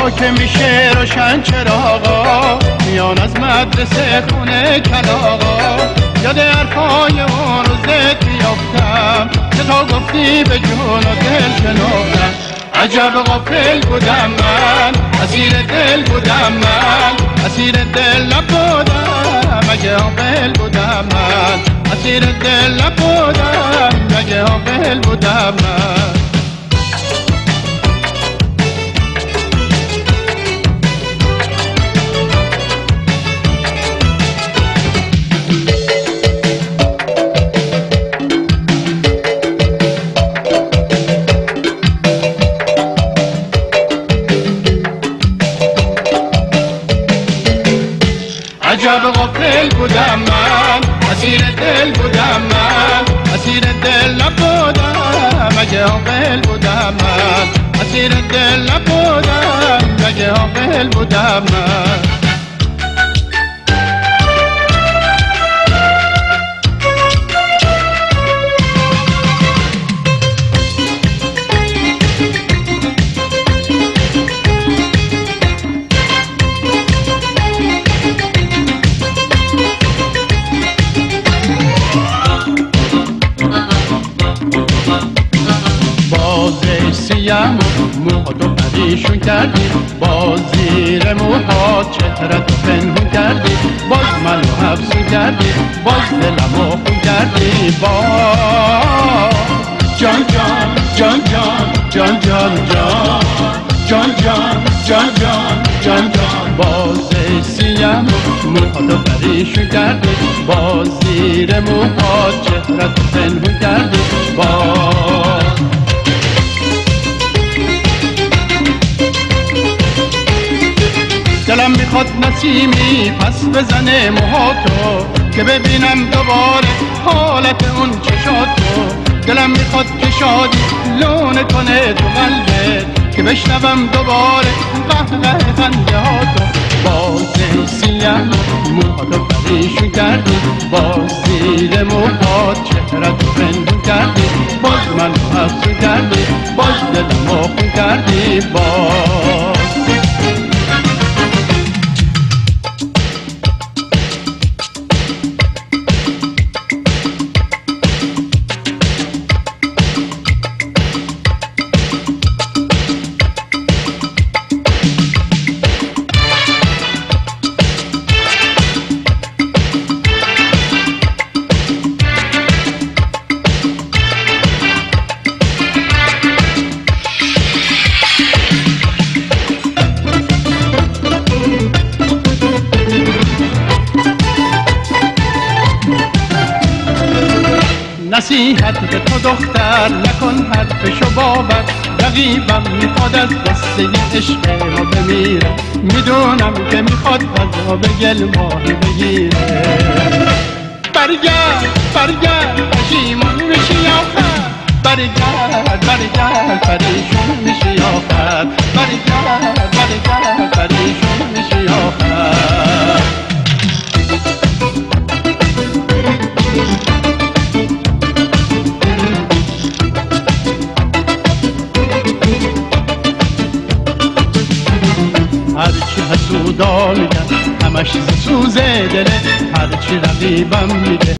صبحا که میشه روشن چراغا میان از مدرسه خونه کلاغا یاد حرفای اون روزت بیافتم که تا گفتی به جون و دل شناختم. عجب غافل بودم من، اسیر دل بودم من، اسیر دل نبودم مگه غافل بودم من، اسیر دل نبودم مگه غافل بودم من. عجب غافل بودم من، اسیر دل بودم من، اسیر دل نبودم مگه غافل بودم من، اسیر دل نبودم مگه غافل بودم من. سیم موهاتو پریشون کردی، باز زیر موهات چهره‌تو پنهون کردی، باز منو حبسون کردی، باز دلمو خون کردی، باز جان جان جان جان جان جان جان جان جان جان جان جان. باز سیم موهاتو پریشون کردی، باز زیر موهات چهره‌تو پنهون کردی، باز دلم میخواد نسیمی پس بزنه موهاتو که ببینم دوباره حالت اون چشاتو. دلم میخواد که شادی لونه کنه تو قلبت که بشنوم دوباره قهقه خنده هاتو. باز سیم موهاتو پریشون کردی، باز زیر موهات چهره‌تو پنهون کردی، باز منو حبسون کردی، باز دلمو خون کردی، باز نصیحت به تو دختر نکن حرفشو باور، رقیبم میخواد از قصه عشق ما بمیره، میدونم که میخواد غذا به گل ماهی بگیره. برگرد برگرد پشیمون میشی آخر، برگرد برگرد پریشون میشی آخر، برگرد برگرد پریشون میشی آخر. هرچی حسودا میگن همش سوز دله، هرچی رقیبم میگه